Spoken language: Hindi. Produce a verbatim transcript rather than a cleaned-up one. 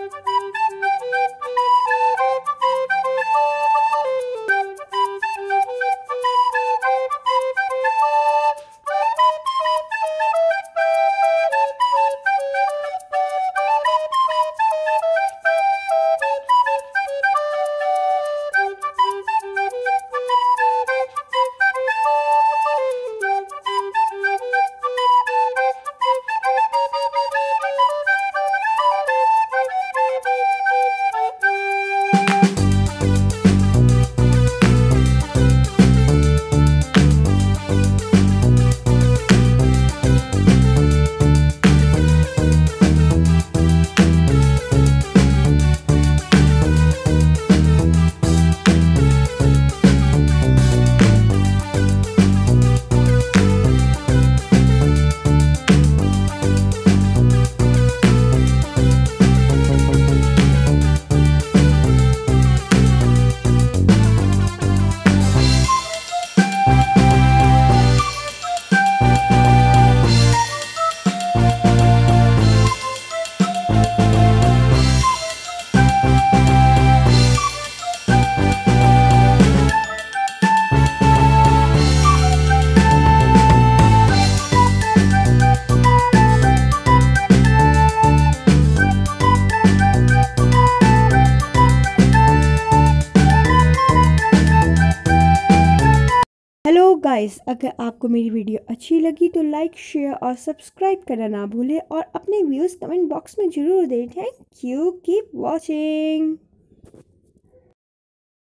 हेलो गाइस, अगर आपको मेरी वीडियो अच्छी लगी तो लाइक, शेयर और सब्सक्राइब करना ना भूलें और अपने व्यूज़ कमेंट बॉक्स में ज़रूर दें। Thank you, keep watching.